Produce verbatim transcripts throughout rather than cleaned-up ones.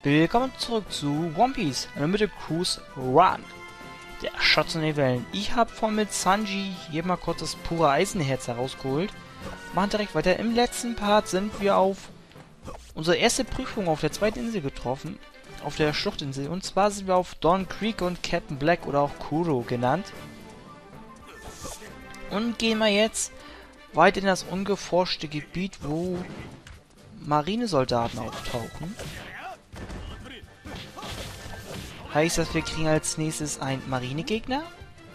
Willkommen zurück zu One Piece Unlimited Cruise Run. Der Schatz in den Wellen. Ich habe von mit Sanji hier mal kurz das pure Eisenherz herausgeholt. Machen direkt weiter. Im letzten Part sind wir auf unsere erste Prüfung auf der zweiten Insel getroffen. Auf der Schluchtinsel. Und zwar sind wir auf Don Creek und Captain Black oder auch Kuro genannt. Und gehen wir jetzt weiter in das ungeforschte Gebiet, wo Marinesoldaten auftauchen. Heißt das, wir kriegen als nächstes einen Marinegegner?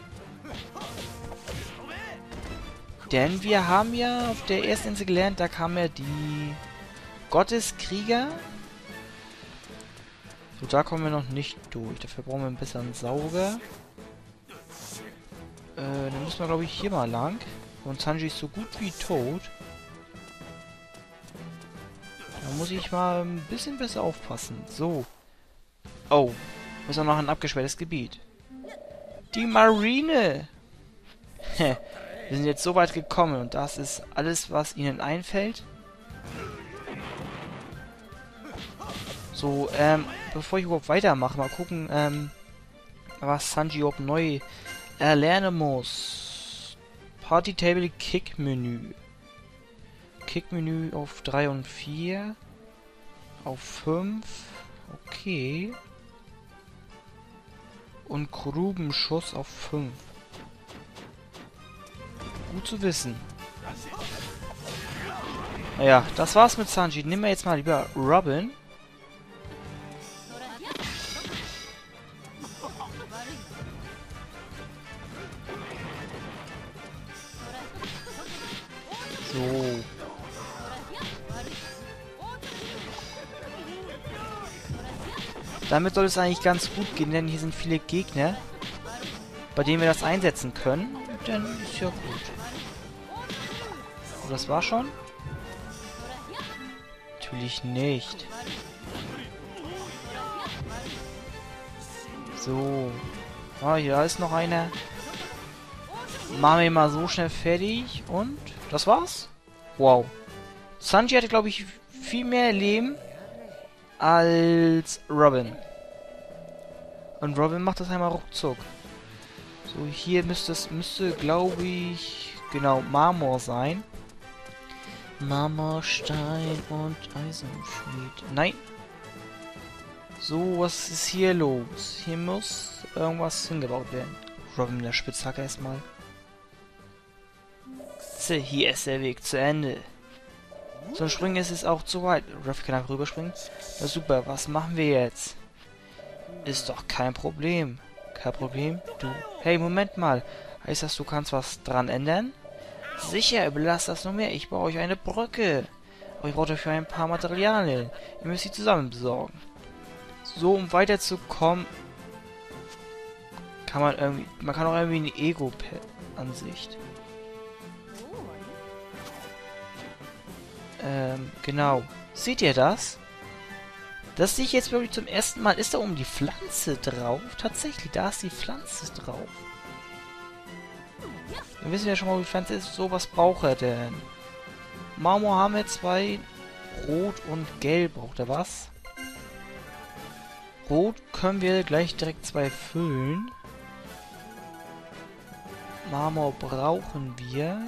Denn wir haben ja auf der ersten Insel gelernt, da kamen ja die Gotteskrieger. So, da kommen wir noch nicht durch. Dafür brauchen wir ein bisschen Sauger. Äh, dann müssen wir, glaube ich, hier mal lang. Und Sanji ist so gut wie tot. Da muss ich mal ein bisschen besser aufpassen. So. Oh. Wir sind noch ein abgesperrtes Gebiet. Die Marine! Wir sind jetzt so weit gekommen und das ist alles, was ihnen einfällt. So, ähm, bevor ich überhaupt weitermache, mal gucken, ähm, was Sanji überhaupt neu erlernen muss. Party Table Kick Menü. Kick Menü auf drei und vier. Auf fünf. Okay. Und Grubenschuss auf fünf. Gut zu wissen. Naja, das war's mit Sanji. Nehmen wir jetzt mal lieber Robin. So. Damit soll es eigentlich ganz gut gehen, denn hier sind viele Gegner, bei denen wir das einsetzen können. Dann ist ja gut. Oh, das war schon? Natürlich nicht. So. Ah, hier ist noch einer. Machen wir mal so schnell fertig. Und das war's? Wow. Sanji hatte, glaube ich, viel mehr Leben als Robin. Und Robin macht das einmal ruckzuck. So, hier müsste es, müsste, glaube ich, genau, Marmor sein. Marmor, Stein und Eisenschmied. Nein. So, was ist hier los? Hier muss irgendwas hingebaut werden. Robin mit der Spitzhacke erstmal. So, hier ist der Weg zu Ende. So ein Springen ist es auch zu weit. Ruffy kann einfach rüberspringen. Ja, super, was machen wir jetzt? Ist doch kein Problem. Kein Problem? Du. Hey, Moment mal. Heißt das, du kannst was dran ändern? Sicher, überlasst das nur mehr. Ich baue euch eine Brücke. Aber ich brauche dafür ein paar Materialien. Ihr müsst sie zusammen besorgen. So, um weiterzukommen, kann man irgendwie... Man kann auch irgendwie eine Ego-Ansicht. Ähm, genau. Seht ihr das? Das sehe ich jetzt wirklich zum ersten Mal. Ist da oben die Pflanze drauf? Tatsächlich, da ist die Pflanze drauf. Dann wissen wir ja schon mal, wie die Pflanze ist. So, was braucht er denn? Marmor haben wir zwei. Rot und Gelb braucht er was. Rot können wir gleich direkt zwei füllen. Marmor brauchen wir.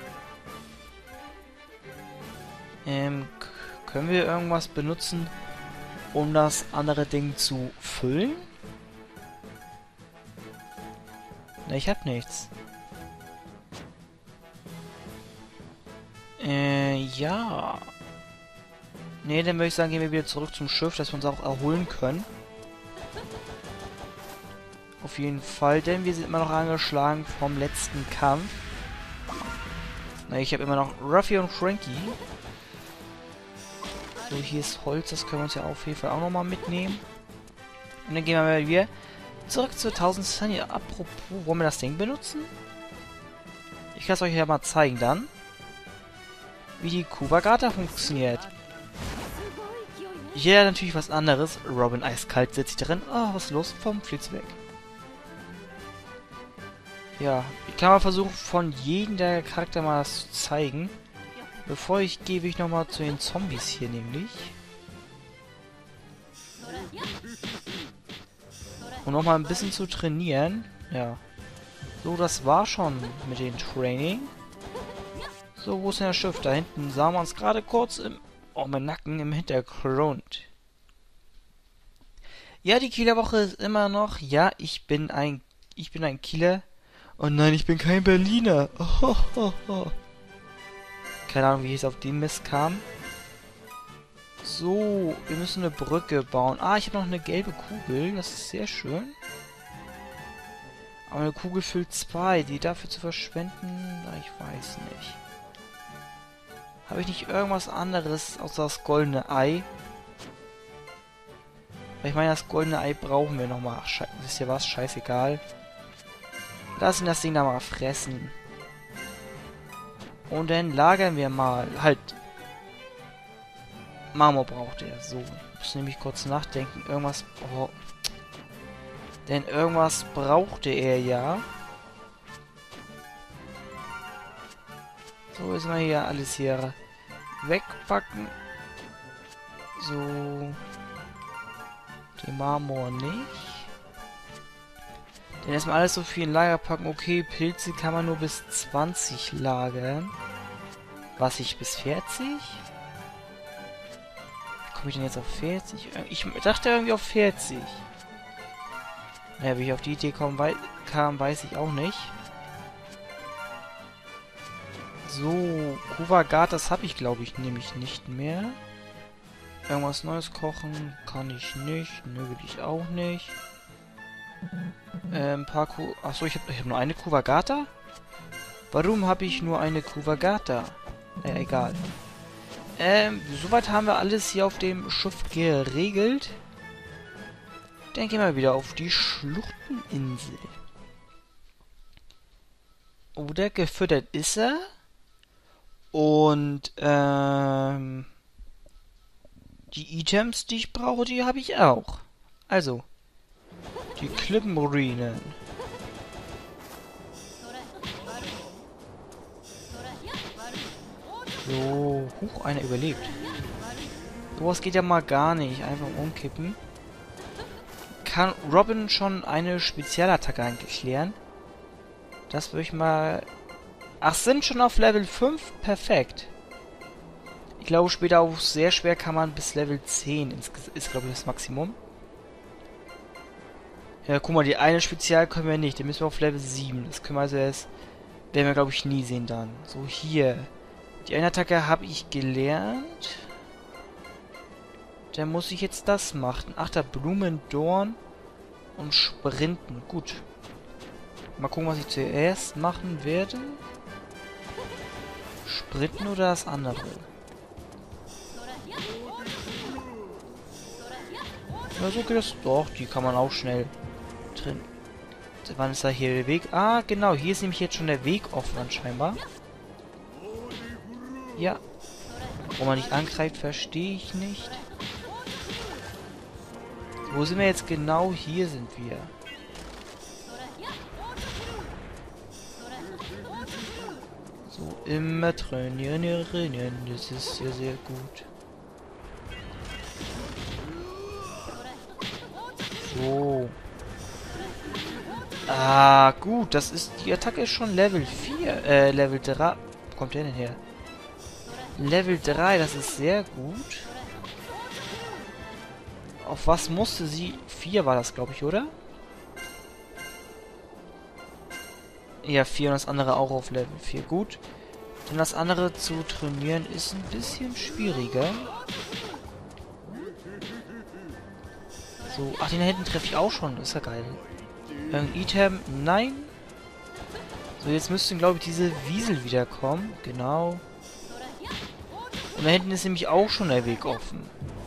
Ähm, können wir irgendwas benutzen, um das andere Ding zu füllen? Ne, ich hab nichts. Äh, ja. Ne, dann würde ich sagen, gehen wir wieder zurück zum Schiff, dass wir uns auch erholen können. Auf jeden Fall, denn wir sind immer noch angeschlagen vom letzten Kampf. Ne, ich habe immer noch Ruffy und Frankie. So, hier ist Holz, das können wir uns ja auf jeden Fall auch nochmal mitnehmen. Und dann gehen wir mal wieder zurück zu tausend Sunny. Apropos, wollen wir das Ding benutzen? Ich kann es euch ja mal zeigen dann, wie die Kubagata funktioniert. Hier natürlich was anderes. Robin eiskalt sitzt sich drin. Oh, was ist los? Vom Flitz weg. Ja, ich kann mal versuchen, von jedem der Charakter mal das zu zeigen. Bevor ich gehe, will ich nochmal zu den Zombies hier nämlich. Um nochmal ein bisschen zu trainieren. Ja. So, das war schon mit dem Training. So, wo ist denn das Schiff? Da hinten sahen wir uns gerade kurz im... Oh, mein Nacken im Hintergrund. Ja, die Kieler Woche ist immer noch... Ja, ich bin ein... Ich bin ein Kieler. Oh nein, ich bin kein Berliner. Oh, oh, oh. Keine Ahnung, wie ich es auf den Mist kam. So, wir müssen eine Brücke bauen. Ah, ich habe noch eine gelbe Kugel. Das ist sehr schön. Aber eine Kugel füllt zwei. Die dafür zu verschwenden, na, ich weiß nicht. Habe ich nicht irgendwas anderes außer das goldene Ei? Weil ich meine, das goldene Ei brauchen wir nochmal. Ach, scheiße, wisst ihr was? Scheißegal. Lassen das Ding da mal fressen. Und dann lagern wir mal. Halt. Marmor braucht er. So. Ich muss nämlich kurz nachdenken. Irgendwas... Oh. Denn irgendwas brauchte er ja. So, ist mal hier alles hier wegpacken. So. Den Marmor nicht. Dann erstmal alles so viel in Lager packen. Okay, Pilze kann man nur bis zwanzig lagern. Was ich bis vierzig? Wie komme ich denn jetzt auf vierzig? Ich dachte irgendwie auf vierzig. Naja, wie ich auf die Idee kam, wei kam weiß ich auch nicht. So, Kuwagat, das habe ich glaube ich nämlich nicht mehr. Irgendwas Neues kochen kann ich nicht. Nö, will ich auch nicht. Ähm, paar Ku... Achso, ich habe ich hab nur eine Kuwagata? Warum habe ich nur eine Kuwagata? Naja, egal. Ähm, soweit haben wir alles hier auf dem Schiff geregelt. Dann gehen wir wieder auf die Schluchteninsel. Oder gefüttert ist er. Und, ähm... die Items, die ich brauche, die habe ich auch. Also... Die Klippenruinen. So, huch, einer überlebt. Sowas geht ja mal gar nicht. Einfach umkippen. Kann Robin schon eine Spezialattacke eigentlich klären? Das würde ich mal... Ach, sind schon auf Level fünf? Perfekt. Ich glaube, später auch sehr schwer kann man bis Level zehn. Ist, glaube ich, das Maximum. Ja, guck mal, die eine Spezial können wir nicht. Die müssen wir auf Level sieben. Das können wir also erst... Werden wir, glaube ich, nie sehen dann. So, hier. Die eine Attacke habe ich gelernt. Dann muss ich jetzt das machen. Ach, da Blumendorn und Sprinten. Gut. Mal gucken, was ich zuerst machen werde. Sprinten oder das andere? Ja, so geht das doch. Die kann man auch schnell drin. Wann ist da hier der Weg? Ah, genau. Hier ist nämlich jetzt schon der Weg offen anscheinend. Ja. Warum man nicht angreift, verstehe ich nicht. Wo sind wir jetzt genau? Hier sind wir. So, immer trainieren, trainieren. Das ist sehr, sehr gut. So. Ah, gut. Das ist... Die Attacke ist schon Level vier. Äh, Level drei. Wo kommt der denn her? Level drei, das ist sehr gut. Auf was musste sie... vier war das, glaube ich, oder? Ja, vier und das andere auch auf Level vier. Gut. Denn das andere zu trainieren ist ein bisschen schwieriger. So, ach, den da hinten treffe ich auch schon. Ist ja geil. Ein Item, nein. So, jetzt müssten, glaube ich, diese Wiesel wiederkommen. Genau. Und da hinten ist nämlich auch schon der Weg offen.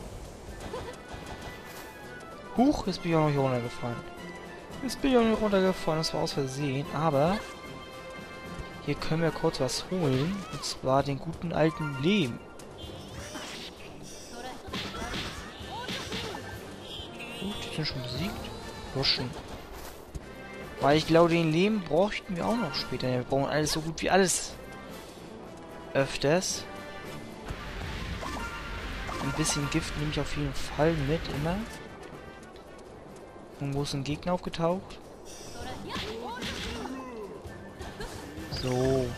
Huch, jetzt bin ich auch noch hier runtergefallen. Jetzt bin ich auch noch runtergefallen, das war aus Versehen. Aber hier können wir kurz was holen. Und zwar den guten alten Lehm. Gut, die sind schon besiegt. Huschen. Weil ich glaube, den Lehm bräuchten wir auch noch später. Wir brauchen alles so gut wie alles. Öfters. Ein bisschen Gift nehme ich auf jeden Fall mit, immer. Irgendwo ist ein Gegner aufgetaucht. So.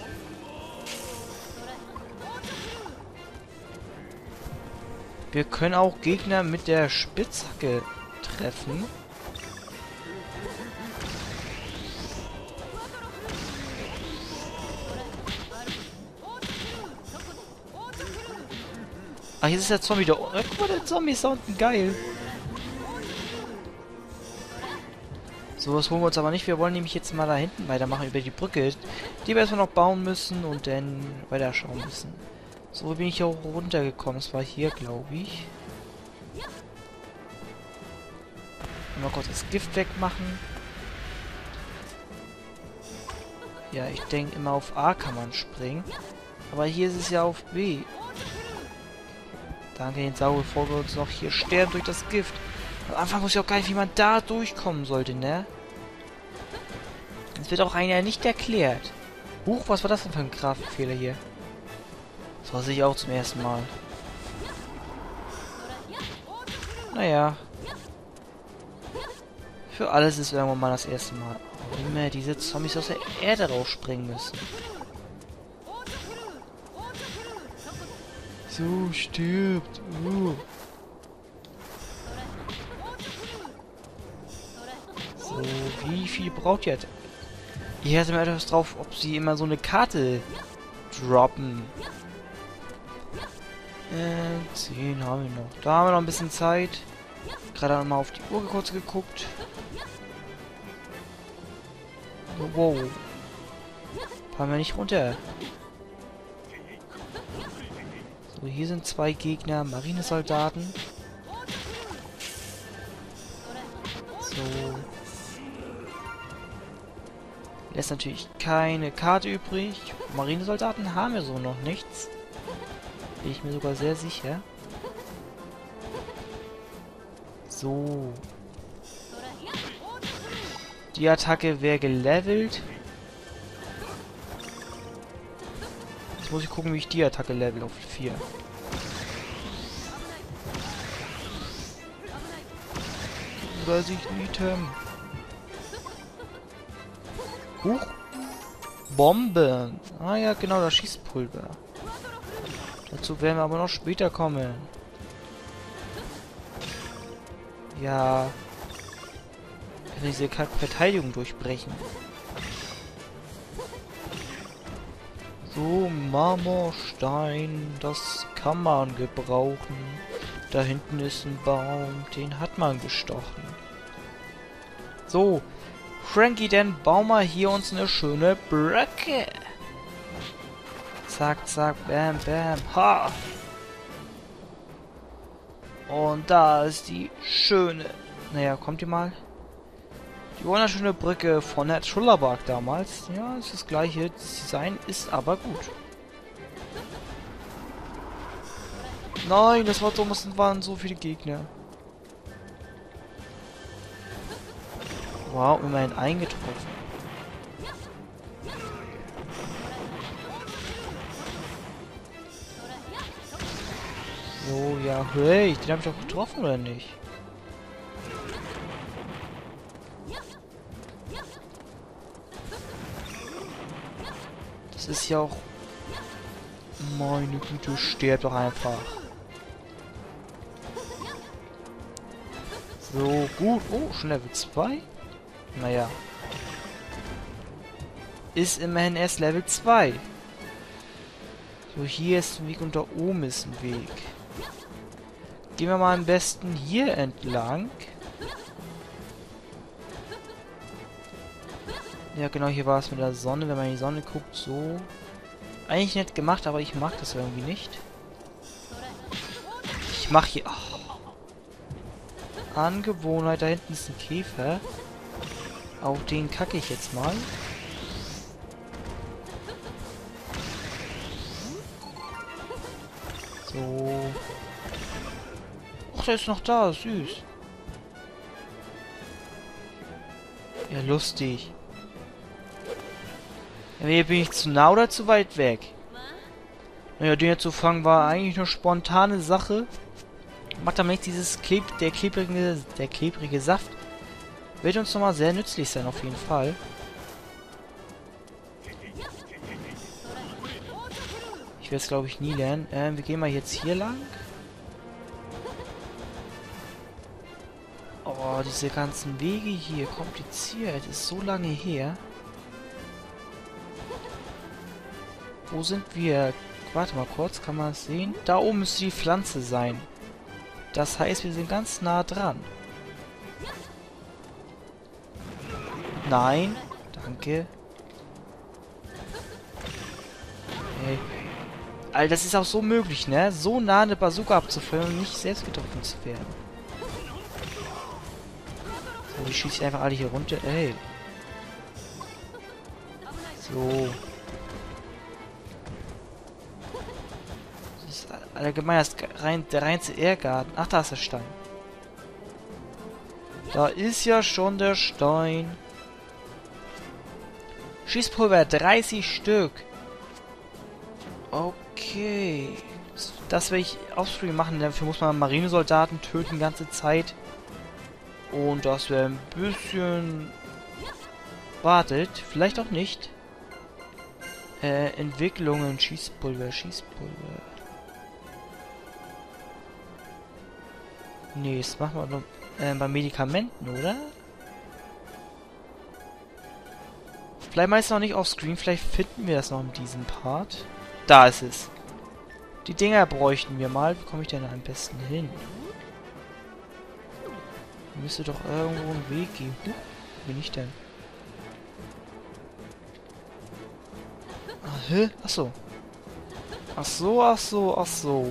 Wir können auch Gegner mit der Spitzhacke treffen. Ach, hier ist der Zombie da unten. Guck mal, der Zombie ist da unten. Geil. So, was holen wir uns aber nicht. Wir wollen nämlich jetzt mal da hinten weitermachen über die Brücke, die wir erstmal noch bauen müssen und dann weiter schauen müssen. So bin ich auch runtergekommen. Das war hier, glaube ich. Mal kurz das Gift wegmachen. Ja, ich denke immer auf A kann man springen. Aber hier ist es ja auf B. Danke den Sau, bevor wir uns noch hier sterben durch das Gift. Am Anfang wusste ich auch gar nicht, wie man da durchkommen sollte, ne? Das wird auch einer nicht erklärt. Huch, was war das denn für ein Grafikfehler hier? Das war ich auch zum ersten Mal. Naja. Für alles ist irgendwann mal das erste Mal. Oh, immer diese Zombies aus der Erde rausspringen müssen. So, stirbt. Uh. So, wie viel braucht ihr? Ich hatte mir etwas drauf, ob sie immer so eine Karte droppen. Äh, zehn haben wir noch. Da haben wir noch ein bisschen Zeit. Gerade mal auf die Uhr kurz geguckt. Wow. Fallen wir nicht runter. So, hier sind zwei Gegner, Marinesoldaten. So. Lässt natürlich keine Karte übrig. Marinesoldaten haben wir so noch nichts. Bin ich mir sogar sehr sicher. So. Die Attacke wäre gelevelt. Jetzt muss ich gucken, wie ich die Attacke level auf vier. Weiß ich nicht. Huch. Bomben. Ah ja, genau, das Schießpulver. Dazu werden wir aber noch später kommen. Ja. Ich will diese Verteidigung durchbrechen. So, Marmorstein, das kann man gebrauchen. Da hinten ist ein Baum, den hat man gestochen. So, Frankie, dann bauen wir hier uns eine schöne Brücke. Zack, zack, bam, bam, ha! Und da ist die schöne... Naja, kommt ihr mal? Die wunderschöne Brücke von der Trullerbark damals. Ja, ist das gleiche. Das Design ist aber gut. Nein, das war dumm. Es waren so viele Gegner. Wow, immerhin eingetroffen. So, ja, hey, den habe ich doch getroffen, oder nicht? Das ist ja auch... Meine Güte, stirbt doch einfach. So, gut. Oh, schon Level zwei? Naja. Ist immerhin erst Level zwei. So, hier ist ein Weg und da oben ist ein Weg. Gehen wir mal am besten hier entlang. Ja, genau, hier war es mit der Sonne. Wenn man in die Sonne guckt, so. Eigentlich nett gemacht, aber ich mag das irgendwie nicht. Ich mach hier... Oh. Angewohnheit, da hinten ist ein Käfer. Auf den kacke ich jetzt mal. So. Ach, der ist noch da, süß. Ja, lustig. Ja, hier bin ich zu nah oder zu weit weg? Naja, den hier zu fangen war eigentlich eine spontane Sache. Macht aber nicht dieses Kleb der klebrige, der klebrige Saft Wird uns nochmal sehr nützlich sein, auf jeden Fall. Ich werde es, glaube ich, nie lernen. Ähm, wir gehen mal jetzt hier lang. Oh, diese ganzen Wege hier, kompliziert. Ist so lange her. Wo sind wir? Warte mal kurz, kann man es sehen? Da oben müsste die Pflanze sein. Das heißt, wir sind ganz nah dran. Nein, danke. Hey. Alter, das ist auch so möglich, ne? So nah eine Bazooka abzufeuern und nicht selbst getroffen zu werden. So, die schieße ich einfach alle hier runter. Ey. So. Das ist allgemein das rein, der reinste Ehrgarten. Ach, da ist der Stein. Da ist ja schon der Stein. Schießpulver, dreißig Stück. Okay. Das werde ich offscreen machen. Dafür muss man Marinesoldaten töten die ganze Zeit. Und das wäre ein bisschen... Wartet, vielleicht auch nicht. Äh, Entwicklungen, Schießpulver, Schießpulver. Nee, das machen wir noch äh, bei Medikamenten, oder? Vielleicht meist noch nicht offscreen, vielleicht finden wir das noch in diesem Part. Da ist es. Die Dinger bräuchten wir mal. Wie komme ich denn am besten hin? Müsste doch irgendwo einen Weg geben. Huh, wo bin ich denn? Ah, hä? Ach so. Ach so, ach so, ach so.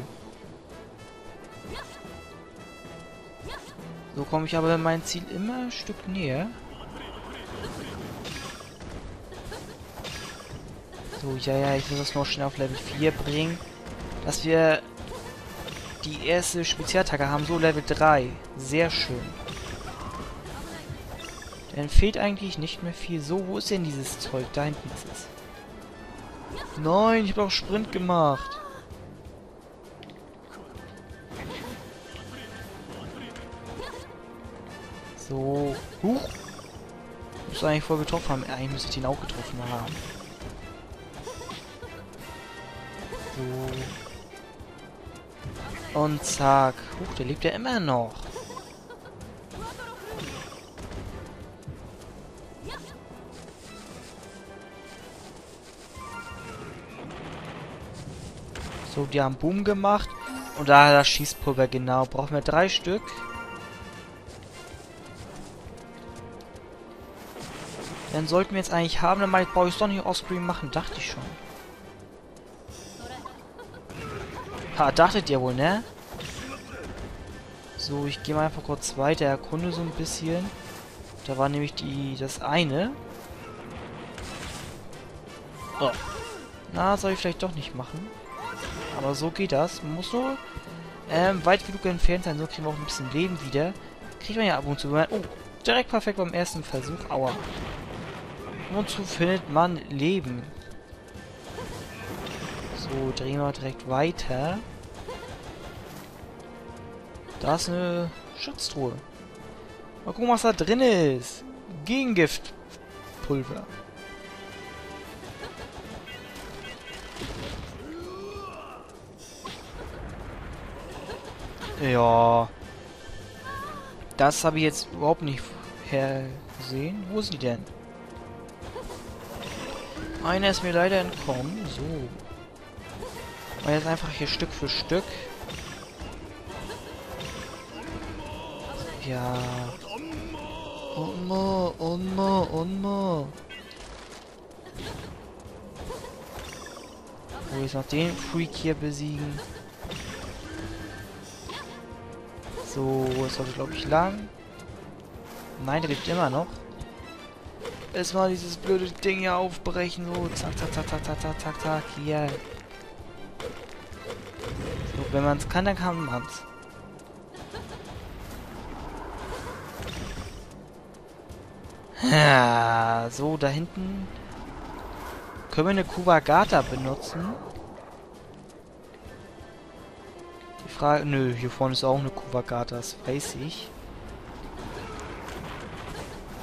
So komme ich aber mein Ziel immer ein Stück näher. So, ja, ja, ich muss das noch schnell auf Level vier bringen. Dass wir die erste Spezialattacke haben, so Level drei. Sehr schön. Dann fehlt eigentlich nicht mehr viel. So, wo ist denn dieses Zeug? Da hinten ist es. Nein, ich habe auch Sprint gemacht. So. Huch. Muss eigentlich voll getroffen haben. Eigentlich müsste ich ihn auch getroffen haben. So. Und zack. Huch, der lebt ja immer noch. So, die haben Boom gemacht. Und da das Schießpulver, genau. Brauchen wir drei Stück. Dann sollten wir jetzt eigentlich haben. Dann brauche ich es doch nicht offscreen machen. Dachte ich schon. Ha, dachtet ihr wohl, ne? So, ich gehe mal einfach kurz weiter. Erkunde so ein bisschen. Da war nämlich die das eine. Oh. Na, soll ich vielleicht doch nicht machen. Aber so geht das. Man muss nur ähm, weit genug entfernt sein. So kriegen wir auch ein bisschen Leben wieder. Kriegt man ja ab und zu. Oh, direkt perfekt beim ersten Versuch. Aua. Ab und zu findet man Leben. So, drehen wir direkt weiter. Da ist eine Schutztruhe. Mal gucken, was da drin ist. Gegengiftpulver. Ja. Das habe ich jetzt überhaupt nicht hergesehen. Wo ist sie denn? Einer ist mir leider entkommen. So. Und jetzt einfach hier Stück für Stück. Ja. Onma, Onma, Onma. Wo jetzt noch den Freak hier besiegen. So, jetzt sollte glaube ich lang. Nein, der lebt immer noch. Erstmal dieses blöde Ding hier aufbrechen. So, zack, zack, zack, zack, zack, zack, zack, zack. Hier. So, wenn man es kann, dann kann man es. Ja, so, da hinten können wir eine Kuwagata benutzen. Die Frage, nö, hier vorne ist auch eine Kuwagata, das weiß ich.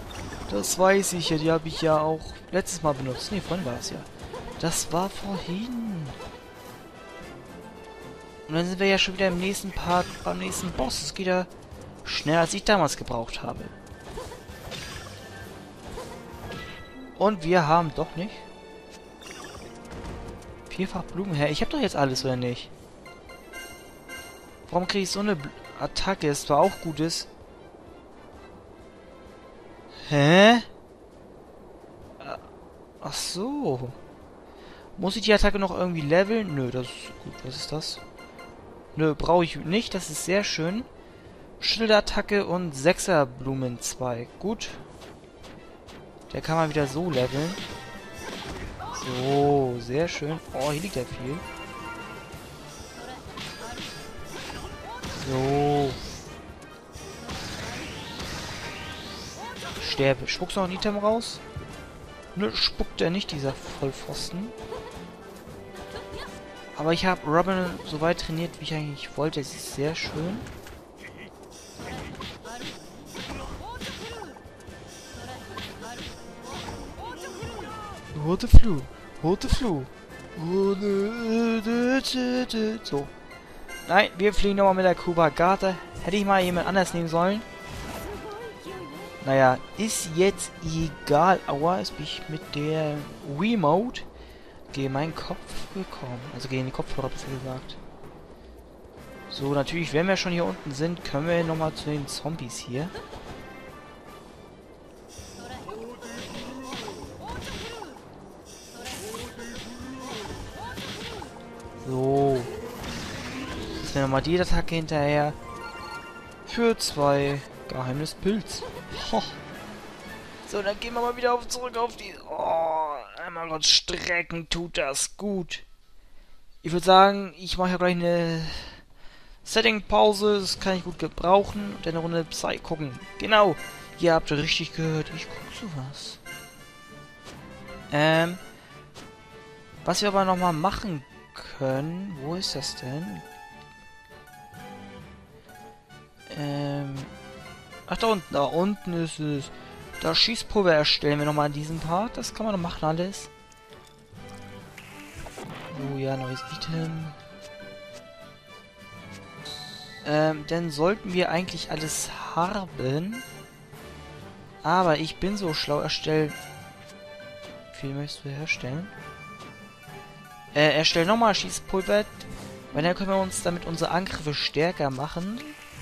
Das weiß ich ja, die habe ich ja auch letztes Mal benutzt. Ne, vorhin war das ja. Das war vorhin. Und dann sind wir ja schon wieder im nächsten Part, beim nächsten Boss. Es geht ja schneller, als ich damals gebraucht habe. Und wir haben doch nicht. Vierfach Blumen her. Ich habe doch jetzt alles, oder nicht? Warum kriege ich so eine Bl Attacke? Ist zwar auch gut ist. Hä? Ach so. Muss ich die Attacke noch irgendwie leveln? Nö, das ist gut. Was ist das? Nö, brauche ich nicht. Das ist sehr schön. Schilderattacke und Sechser Blumenzweig. Gut. Der kann man wieder so leveln. So, sehr schön. Oh, hier liegt ja viel. So. Sterbe. Spuckst du noch ein Item raus? Nö, spuckt er nicht, dieser Vollpfosten. Aber ich habe Robin so weit trainiert, wie ich eigentlich wollte. Es ist sehr schön. Rote Flu. Rote Flu. So. Nein, wir fliegen nochmal mit der Kubagata. Hätte ich mal jemand anders nehmen sollen. Naja, ist jetzt egal. Aua, jetzt bin ich mit der Wiimote gegen meinen Kopf gekommen. Also gegen die Kopfhörer, besser gesagt. So, natürlich, wenn wir schon hier unten sind, können wir nochmal zu den Zombies hier. So. Jetzt wäre nochmal die Attacke hinterher. Für zwei Geheimnispilz. Ho. So, dann gehen wir mal wieder auf, zurück auf die... Oh, einmal Gott strecken tut das gut. Ich würde sagen, ich mache ja gleich eine Setting-Pause. Das kann ich gut gebrauchen. Und eine Runde Psy gucken. Genau. Ihr habt richtig gehört. Ich gucke sowas. Ähm. Was wir aber nochmal machen können... Wo ist das denn? Ähm... Ach, da unten. Da unten ist es. Das Schießpulver erstellen wir nochmal an diesem Part. Das kann man noch machen alles. So, ja, neues Item. Ähm, dann sollten wir eigentlich alles haben. Aber ich bin so schlau, erstellen. Wie viel möchtest du herstellen? Äh, erstellen nochmal Schießpulver. Weil dann können wir uns damit unsere Angriffe stärker machen.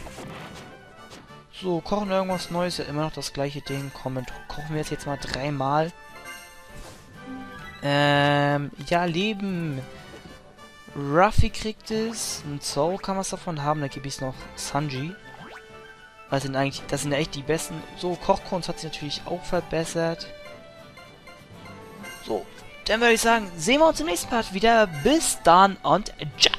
So, kochen irgendwas Neues, ja immer noch das gleiche Ding. Komm, kochen wir jetzt, jetzt mal dreimal. Ähm, ja, Leben. Ruffy kriegt es. Ein Soul kann was davon haben. Dann gebe ich es noch Sanji. Das sind eigentlich, das sind ja echt die besten. So, Kochkunst hat sich natürlich auch verbessert. So, dann würde ich sagen, sehen wir uns im nächsten Part wieder. Bis dann und ciao.